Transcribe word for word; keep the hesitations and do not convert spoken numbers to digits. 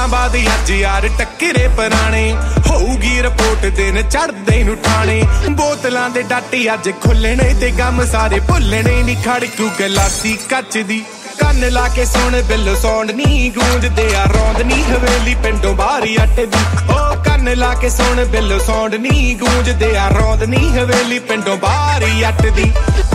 बाद अज यार टक्करे पुराने होऊगी रिपोर्ट दिन चढ़दे नूं ठाणे बोतलां दे डाटी अज खुलने ते गम सारे भुलने नी खड़कू गलासी कच दी कन्न ला के सुन बिल सौंड नी गूंजदे आ रौंद नी हवेली पिंडों बाहरी अट दी ओ कन्न ला के सुन बिल सौंड नी गूंजदे आ रौंद नी हवेली पिंडों बाहरी अट दी